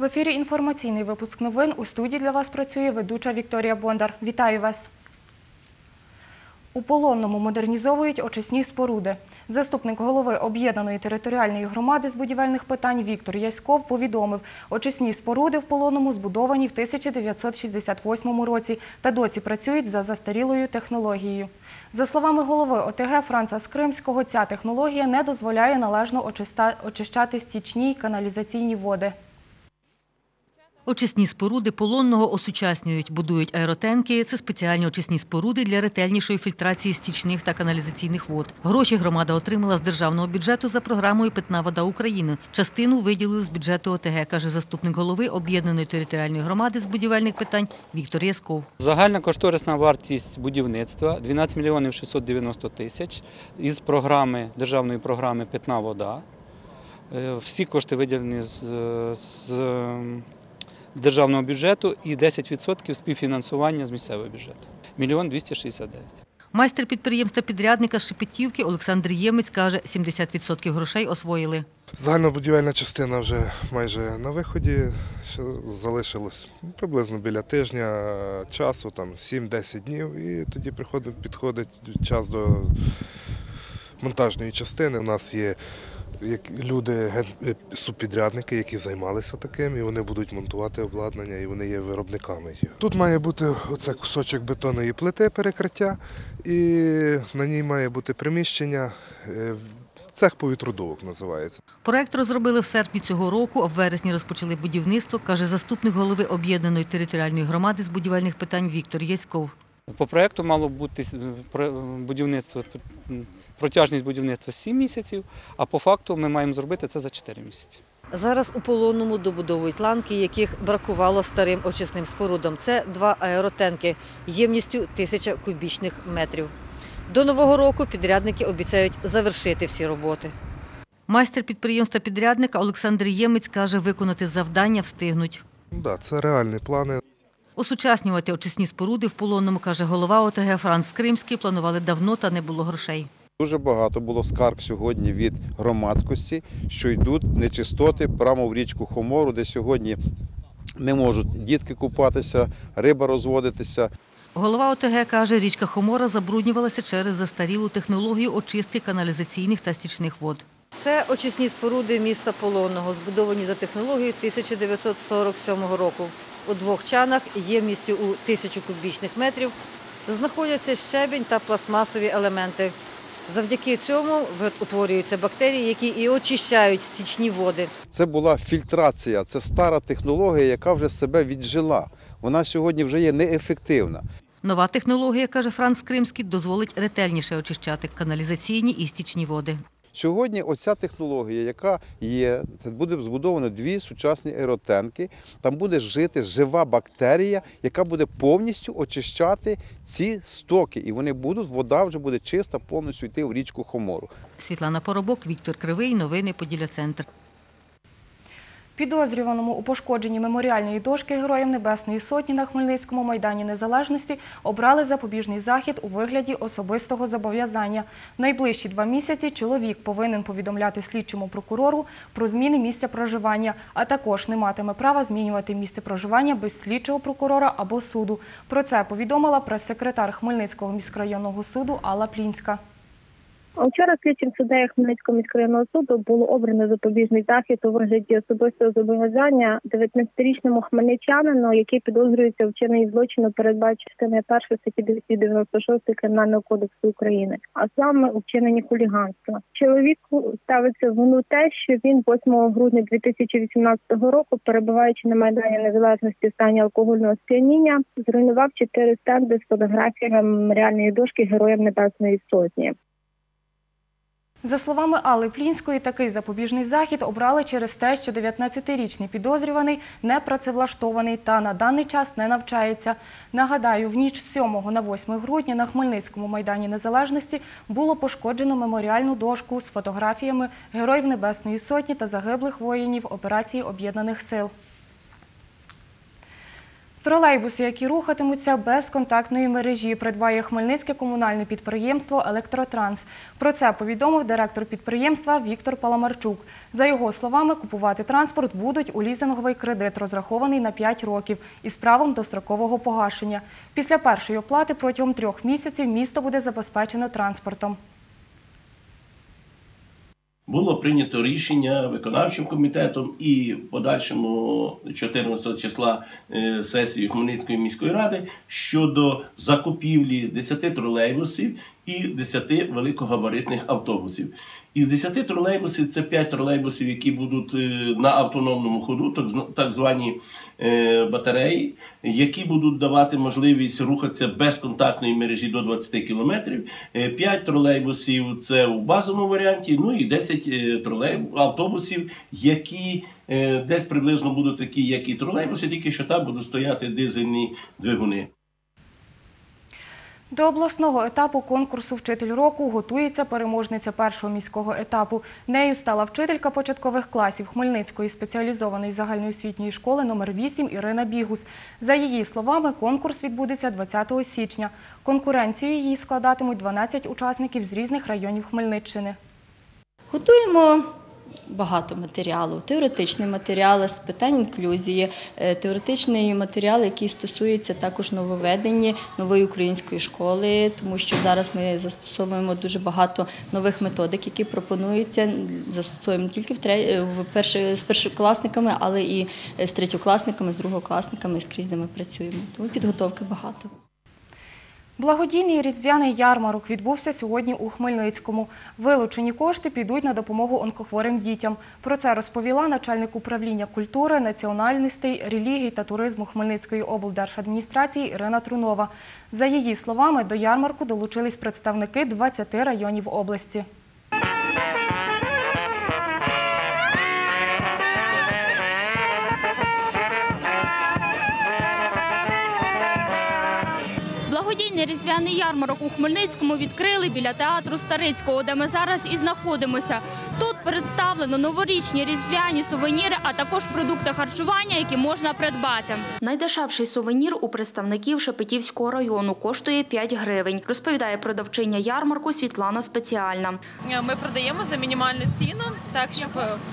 В ефірі інформаційний випуск новин. У студії для вас працює ведуча Вікторія Бондар. Вітаю вас! У Полонному модернізовують очисні споруди. Заступник голови об'єднаної територіальної громади з будівельних питань Віктор Яськов повідомив, очисні споруди в Полонному збудовані в 1968 році та досі працюють за застарілою технологією. За словами голови ОТГ Франца Скримського, ця технологія не дозволяє належно очищати стічні й каналізаційні води. Очисні споруди Полонного осучаснюють, будують аеротенки. Це спеціальні очисні споруди для ретельнішої фільтрації стічних та каналізаційних вод. Гроші громада отримала з державного бюджету за програмою «Питна вода України». Частину виділили з бюджету ОТГ, каже заступник голови об'єднаної територіальної громади з будівельних питань Віктор Яськов. Загальна кошторисна вартість будівництва – 12 мільйонів 690 тисяч із державної програми «Питна вода». Всі кошти виділені з державного бюджету і 10% співфінансування з місцевого бюджету. 1 269 000. Майстер підприємства-підрядника з Шепетівки Олександр Ємець каже, 70% грошей освоїли. Загальна будівельна частина вже майже на виході, залишилось приблизно біля тижня часу, 7-10 днів, і тоді підходить час до монтажної частини. У нас є люди, субпідрядники, які займалися таким, і вони будуть монтувати обладнання, і вони є виробниками. Тут має бути оце кусочок бетонної плити перекриття, і на ній має бути приміщення, цех повітродувок називається. Проект розробили в серпні цього року, а в вересні розпочали будівництво, каже заступник голови об'єднаної територіальної громади з будівельних питань Віктор Яськов. По проекту мало бути протяжність будівництва 7 місяців, а по факту ми маємо зробити це за 4 місяці. Зараз у Полонному добудовують ланки, яких бракувало старим очисним спорудам. Це 2 аеротенки ємністю 1000 кубічних метрів. До Нового року підрядники обіцяють завершити всі роботи. Майстер підприємства-підрядника Олександр Ємець каже, виконати завдання встигнуть. Так, це реальні плани. Осучаснювати очисні споруди в Полонному, каже голова ОТГ Франц Скримський, планували давно, та не було грошей. Дуже багато було скарг сьогодні від громадськості, що йдуть нечистоти прямо в річку Хомору, де сьогодні не можуть дітки купатися, риба розводитися. Голова ОТГ каже, річка Хомора забруднювалася через застарілу технологію очистки каналізаційних та стічних вод. Це очисні споруди міста Полонного, збудовані за технологією 1947 року. У 2 чанах ємністю у 1000 кубічних метрів знаходяться щебінь та пластмасові елементи. Завдяки цьому утворюються бактерії, які і очищають стічні води. Це була фільтрація, це стара технологія, яка вже себе віджила. Вона сьогодні вже є неефективна. Нова технологія, каже Франц Скримський, дозволить ретельніше очищати каналізаційні і стічні води. Сьогодні оця технологія, яка є, це буде збудовано 2 сучасні аеротенки, там буде жити жива бактерія, яка буде повністю очищати ці стоки. І вода вже буде чиста, повністю йти в річку Хомору. Світлана Поробок, Віктор Кривий, новини Поділля-Центр. Підозрюваному у пошкодженні меморіальної дошки Героям Небесної Сотні на Хмельницькому Майдані Незалежності обрали запобіжний захід у вигляді особистого зобов'язання. Найближчі 2 місяці чоловік повинен повідомляти слідчому прокурору про зміни місця проживання, а також не матиме права змінювати місце проживання без слідчого прокурора або суду. Про це повідомила прес-секретар Хмельницького міськрайонного суду Алла Плінська. Вчора слідчим суддею Хмельницького міськрайонного суду було обрано запобіжний захід у вигляді особистого зобов'язання 19-річному хмельничанину, який підозрюється у вчиненні злочину, передбаченою частиною 1 статті 296 Кримінального кодексу України, а саме у вчиненні хуліганства. Чоловіку ставиться в вину те, що він 8 грудня 2018 року, перебуваючи на Майдані Незалежності в стані алкогольного сп'яніння, зруйнував 4 стенди з фотографіями меморіальної дошки Героям Небесної Сотні. За словами Алли Плінської, такий запобіжний захід обрали через те, що 19-річний підозрюваний не працевлаштований та на даний час не навчається. Нагадаю, в ніч з 7 на 8 грудня на Хмельницькому Майдані Незалежності було пошкоджено меморіальну дошку з фотографіями Героїв Небесної Сотні та загиблих воїнів операції Об'єднаних сил. Тролейбуси, які рухатимуться без контактної мережі, придбає хмельницьке комунальне підприємство «Електротранс». Про це повідомив директор підприємства Віктор Паламарчук. За його словами, купувати транспорт будуть у лізинговий кредит, розрахований на 5 років, із правом дострокового погашення. Після першої оплати протягом 3 місяців місто буде забезпечено транспортом. Було прийнято рішення виконавчим комітетом і в подальшому 14 числа сесії Хмельницької міської ради щодо закупівлі 10 тролейбусів і 10 великогабаритних автобусів. Із 10 тролейбусів це 5 тролейбусів, які будуть на автономному ходу, так звані батареї, які будуть давати можливість рухатися без контактної мережі до 20 кілометрів. 5 тролейбусів – це у базовому варіанті, ну і 10 автобусів, які десь приблизно будуть такі, як і тролейбуси, тільки що там будуть стояти дизельні двигуни. До обласного етапу конкурсу «Вчитель року» готується переможниця першого міського етапу. Нею стала вчителька початкових класів Хмельницької спеціалізованої загальноосвітньої школи номер 8 Ірина Бігус. За її словами, конкурс відбудеться 20 січня. Конкуренцію її складатимуть 12 учасників з різних районів Хмельниччини. Готуємо багато матеріалу, теоретичний матеріал з питань інклюзії, теоретичний матеріал, який стосується також нововведення нової української школи, тому що зараз ми застосовуємо дуже багато нових методик, які пропонуються, застосовуємо не тільки з першокласниками, але і з третьокласниками, з другокласниками, скрізь де ми працюємо. Тому підготовки багато. Благодійний різдвяний ярмарок відбувся сьогодні у Хмельницькому. Вилучені кошти підуть на допомогу онкохворим дітям. Про це розповіла начальник управління культури, національностей, релігій та туризму Хмельницької облдержадміністрації Ірина Трунова. За її словами, до ярмарку долучились представники 20 районів області. Благодійний різдвяний ярмарок у Хмельницькому відкрили біля театру Старицького, де ми зараз і знаходимося. Тут представлено новорічні різдвяні сувеніри, а також продукти харчування, які можна придбати. Найдешевший сувенір у представників Шепетівського району коштує 5 гривень, розповідає продавчиня ярмарку Світлана Спеціальна. Ми продаємо за мінімальну ціну, так щоб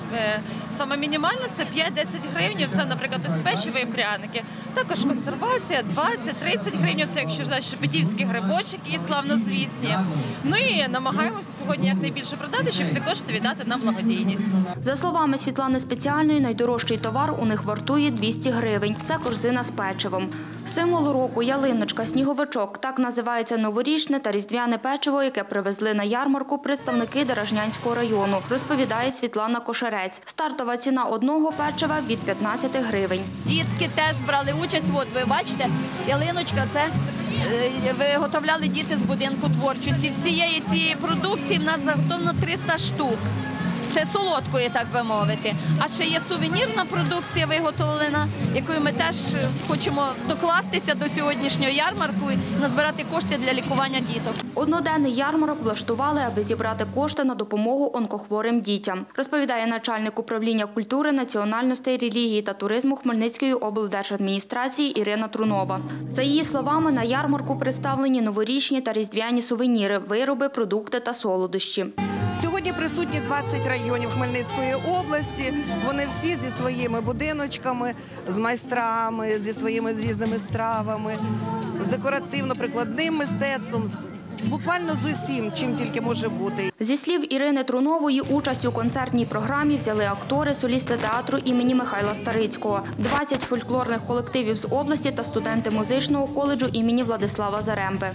саме мінімальна – це 5-10 гривень, це, наприклад, ось печиво і пряники. Також консервація 20-30 гривень, це якщо шепетівські грибочки, славнозвісні. Ну і намагаємося сьогодні якнайбільше продати, щоб ці кошти віддати на благодійність. За словами Світлани Спеціальної, найдорожчий товар у них вартує 200 гривень. Це корзина з печивом. Символ року – ялиночка, сніговичок. Так називається новорічне та різдвяне печиво, яке привезли на ярмарку представники Деражнянського району, розповідає Світлана Кошерець. Стартова ціна одного печива – від 15 гривень. Дітки теж брали участь. От ви бачите, ялиночка – це виготовляли діти з будинку творчості. Всієї цієї продукції в нас заготовлено 300 штук. Це солодкої, так би мовити. А ще є сувенірна продукція виготовлена, якою ми теж хочемо докластися до сьогоднішнього ярмарку і назбирати кошти для лікування діток. Одноденний ярмарок влаштували, аби зібрати кошти на допомогу онкохворим дітям, розповідає начальник управління культури, національностей, релігії та туризму Хмельницької облдержадміністрації Ірина Трунова. За її словами, на ярмарку представлені новорічні та різдвяні сувеніри, вироби, продукти та солодощі. Сьогодні присутні 20 районів Хмельницької області. Вони всі зі своїми будиночками, з майстрами, зі своїми різними стравами, з декоративно-прикладним мистецтвом, буквально з усім, чим тільки може бути. Зі слів Ірини Трунової, участь у концертній програмі взяли актори, солісти театру імені Михайла Старицького, 20 фольклорних колективів з області та студенти музичного коледжу імені Владислава Заремби.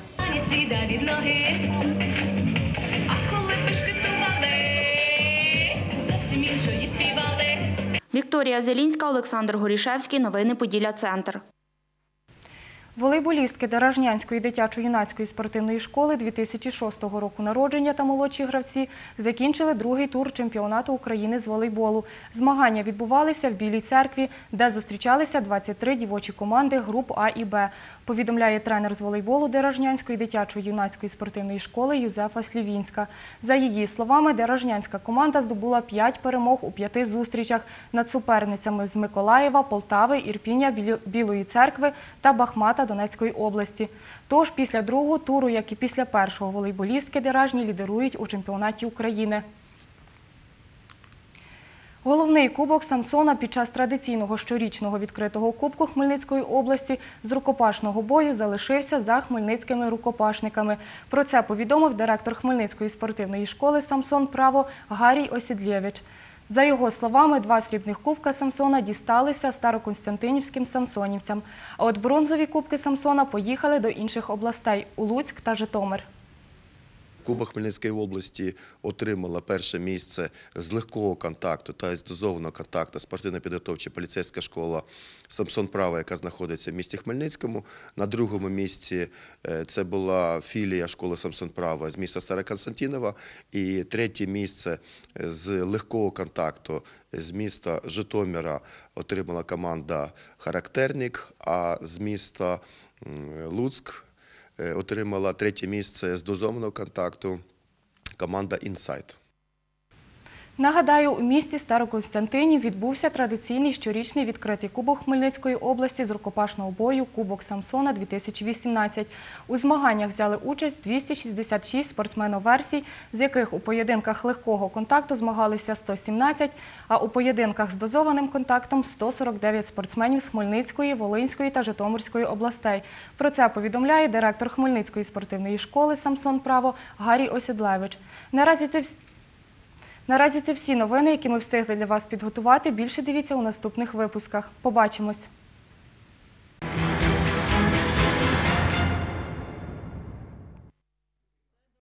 Вікторія Зелінська, Олександр Горішевський. Новини Поділля Центр. Волейболістки Деражнянської дитячо-юнацької спортивної школи 2006 року народження та молодші гравці закінчили другий тур чемпіонату України з волейболу. Змагання відбувалися в Білій церкві, де зустрічалися 23 дівочі команди груп А і Б, повідомляє тренер з волейболу Деражнянської дитячо-юнацької спортивної школи Юзефа Слівінська. За її словами, деражнянська команда здобула 5 перемог у 5 зустрічах над суперницями з Миколаєва, Полтави, Ірпіня, Білої церкви та Бахмата Донецької області. Тож після другого туру, як і після першого, волейболістки Деражні лідирують у чемпіонаті України. Головний кубок Самсона під час традиційного щорічного відкритого кубку Хмельницької області з рукопашного бою залишився за хмельницькими рукопашниками. Про це повідомив директор Хмельницької спортивної школи «Самсон Право» Гарій Осідлєвич. За його словами, 2 срібних кубка Самсона дісталися староконстантинівським самсонівцям. А от бронзові кубки Самсона поїхали до інших областей – у Луцьк та Житомир. Кубок Хмельницької області отримала перше місце з легкого контакту та з дозованого контакту спортивно-підготовча поліцейська школа «Самсон Право», яка знаходиться в місті Хмельницькому. На другому місці це була філія школи «Самсон Право» з міста Староконстантинова. І третє місце з легкого контакту з міста Житомира отримала команда «Характерник», а з міста Луцьк отримала третє місце з дозованого контакту команда «Інсайт». Нагадаю, у місті Староконстантинів відбувся традиційний щорічний відкритий кубок Хмельницької області з рукопашного бою «Кубок Самсона-2018». У змаганнях взяли участь 266 спортсменів-версій, з яких у поєдинках легкого контакту змагалися 117, а у поєдинках з дозованим контактом – 149 спортсменів з Хмельницької, Волинської та Житомирської областей. Про це повідомляє директор Хмельницької спортивної школи «Самсон Право» Гарій Осідлєвич. Наразі це всі новини, які ми встигли для вас підготувати. Більше дивіться у наступних випусках. Побачимось!